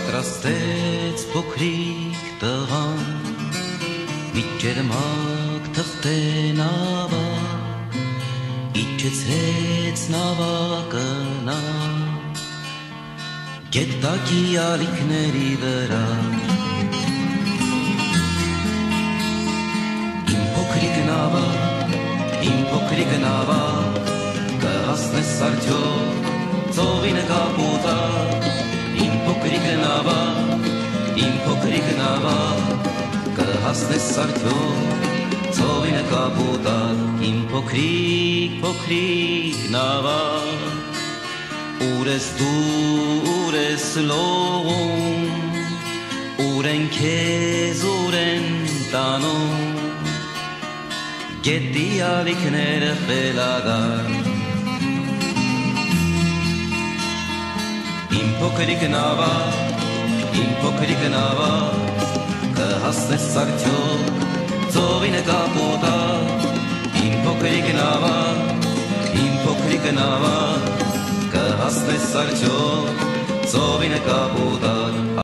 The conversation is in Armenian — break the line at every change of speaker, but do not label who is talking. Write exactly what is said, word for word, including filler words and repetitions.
Պատրաստեց փոքրիկ տղան մի ջերմակ թղթեն ավակ իջեցրեց նավակը նա գետակի ալիքների վրա իմ փոքրիկ նավակ իմ փոքրիկ նավակ կհասնես արդյոք ծովի նկապուտակ իմ փոքրիկ նավակ իմ փոքրիկ նավակ կհասնես արդյոք ծովի նկապուտակ իմ փոքրիկ փոքրիկ նավակ ուր ես դու ուր ես լողում ուր են քեզ ուր են տանում գետի ալիքները խելագար իմ փոքրիկ նավակ իմ փոքրիկ նավակ կհասնես արդյոք ծովի նկապուտակ իմ փոքրիկ նավակ իմ փոքրիկ նավակ կհասնես արդյոք ծովի նկապուտակ